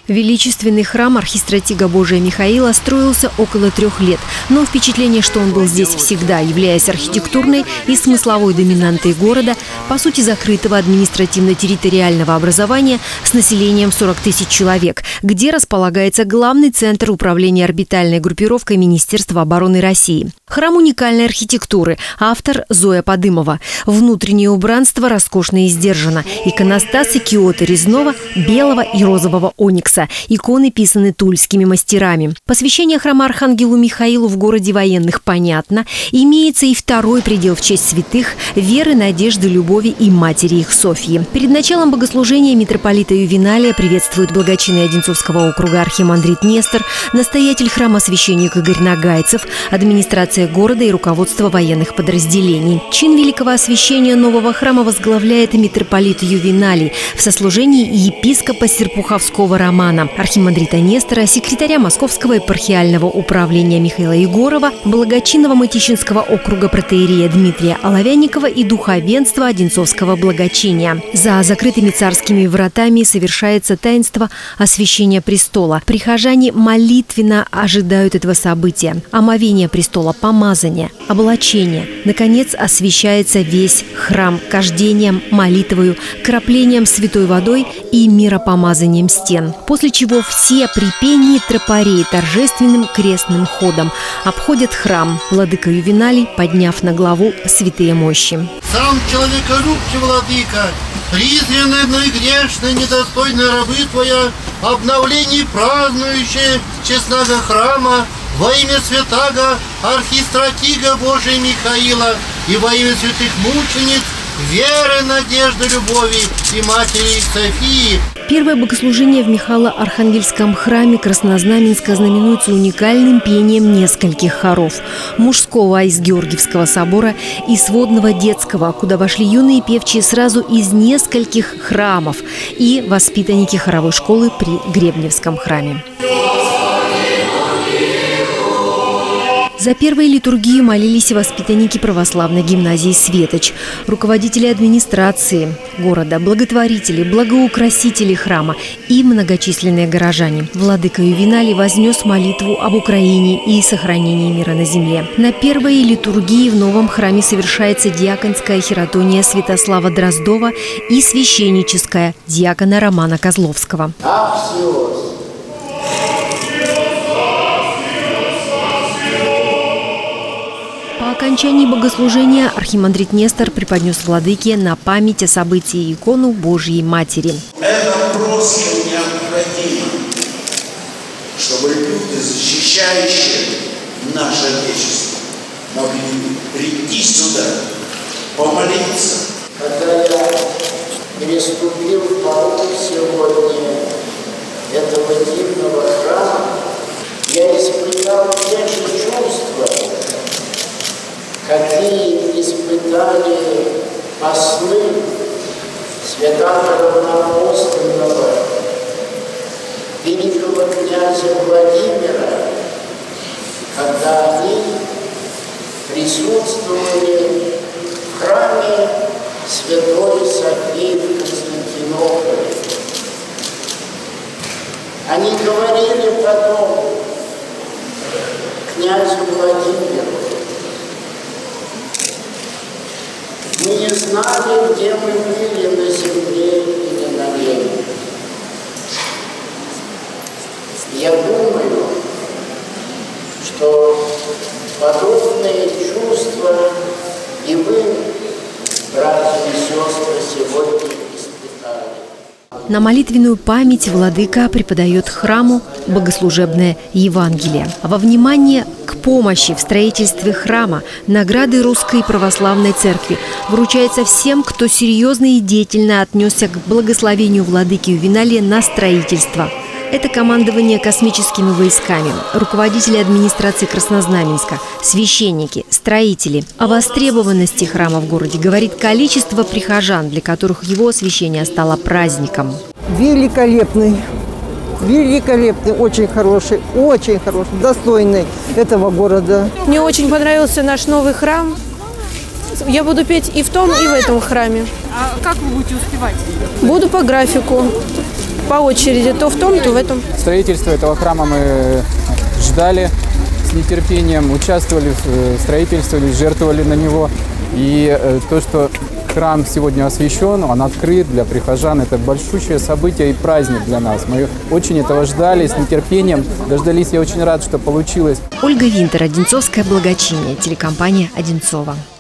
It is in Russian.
Величественный храм архистратига Божия Михаила строился около 3 лет, но впечатление, что он был здесь всегда, являясь архитектурной и смысловой доминантой города, по сути закрытого административно-территориального образования с населением 40 тысяч человек, где располагается главный центр управления орбитальной группировкой Министерства обороны России. Храм уникальной архитектуры, автор Зоя Подымова. Внутреннее убранство роскошно и сдержано. Иконостасы киота резного, белого и розового оникса. Иконы писаны тульскими мастерами. Посвящение храма Архангелу Михаилу в городе военных понятно. Имеется и второй предел в честь святых – веры, надежды, любови и матери их Софьи. Перед началом богослужения митрополита Ювеналия приветствует благочинный Одинцовского округа архимандрит Нестор, настоятель храма священник Игорь Нагайцев, администрация города и руководство военных подразделений. Чин великого освящения нового храма возглавляет митрополит Ювеналий в сослужении епископа Серпуховского Романа, архимандрита Нестора, секретаря Московского епархиального управления Михаила Егорова, благочинного Мытищинского округа протоиерея Дмитрия Оловянникова и духовенства Одинцовского благочиния. За закрытыми царскими вратами совершается таинство освящения престола. Прихожане молитвенно ожидают этого события. Омовение престола, помазание, облачение. Наконец, освящается весь храм кождением, молитвою, краплением святой водой и миропомазанием стен. После чего все при пении тропарей торжественным крестным ходом обходят храм. Владыка Ювеналий, подняв на главу святые мощи. Сам человеколюбче, владыка, презренная, но и грешная, недостойная рабы твоя, обновление празднующее честного храма, во имя святаго архистратига Божия Михаила и во имя святых мучениц, веры, надежды, любови и матери Софии. Первое богослужение в Михайло-Архангельском храме Краснознаменска знаменуется уникальным пением нескольких хоров. Мужского из Георгиевского собора и сводного детского, куда вошли юные певчие сразу из нескольких храмов, и воспитанники хоровой школы при Гребневском храме. За первой литургию молились и воспитанники православной гимназии «Светоч», руководители администрации города, благотворители, благоукрасители храма и многочисленные горожане. Владыка Ювеналий вознес молитву об Украине и сохранении мира на земле. На первой литургии в новом храме совершается диаконская хиротония Святослава Дроздова и священническая диакона Романа Козловского. По окончании богослужения архимандрит Нестор преподнес владыке на память о событии икону Божьей Матери. Это просто необходимо, чтобы люди, защищающие наше Отечество, могли прийти сюда, помолиться. Когда я переступил порог сегодня этого дивного храма, я испытал те же чувства, какие испытали послы святаго равноапостольного великого князя Владимира, когда они присутствовали в храме Святой Софии в Константинополе. Они говорили потом князю Владимиру: мы не знали, где мы были, на земле или на небе. Я думаю, что подобные чувства и вы, братья и сестры, сегодня испытали. На молитвенную память владыка преподает храму богослужебное Евангелие. Во внимание к помощи в строительстве храма награды Русской Православной Церкви вручается всем, кто серьезно и деятельно отнесся к благословению владыки Ювеналия на строительство. Это командование космическими войсками, руководители администрации Краснознаменска, священники, строители. О востребованности храма в городе говорит количество прихожан, для которых его освящение стало праздником. Великолепный, великолепный, очень хороший, достойный этого города. Мне очень понравился наш новый храм. Я буду петь и в том, и в этом храме. А как вы будете успевать? Буду по графику. по очереди, то в том, то в этом. Строительство этого храма мы ждали с нетерпением, участвовали в строительстве, жертвовали на него. И то, что храм сегодня освящен, он открыт для прихожан, это большущее событие и праздник для нас. Мы очень этого ждали, с нетерпением дождались. Я очень рад, что получилось. Ольга Винтер, Одинцовское благочиние, телекомпания «Одинцова».